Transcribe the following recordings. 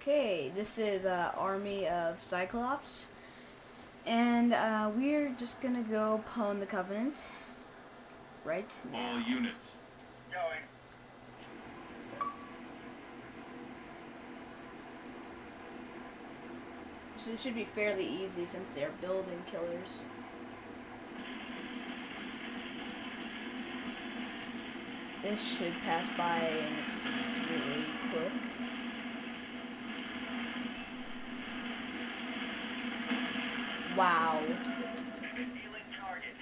Okay, this is army of Cyclops, and we're just gonna go pwn the Covenant right now. All units. Going. So this should be fairly easy since they're building killers. This should pass by and it's really quick. Wow. Dealing target.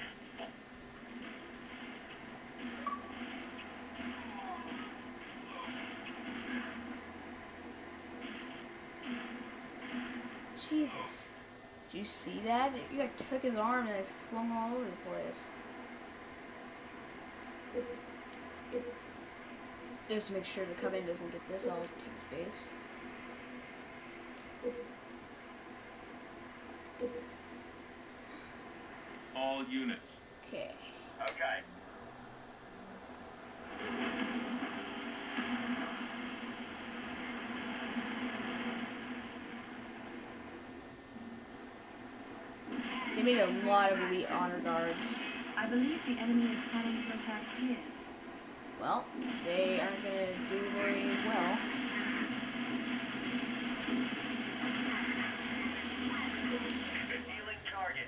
Jesus. Did you see that? You like took his arm and it's flung all over the place. Just to make sure the Covenant doesn't get this, I'll take space. All units. Okay. Okay. They made a lot of elite honor guards. I believe the enemy is planning to attack here. Well, they aren't going to do very well. Dealing target.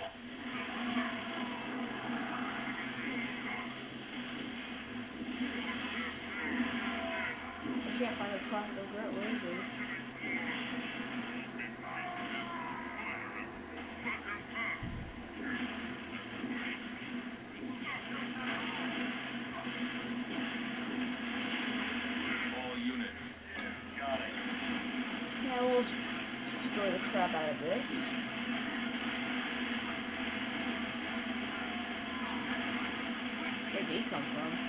I can't find a profitable grant. Where is he? All units. Got it. Yeah, we'll destroy the crap out of this. Where did he come from?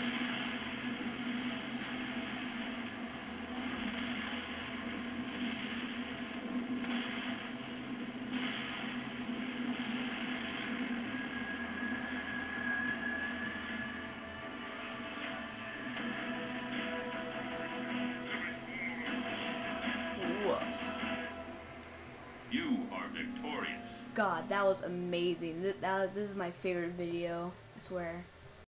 Whoa. You are victorious. God, that was amazing. This is my favorite video, I swear.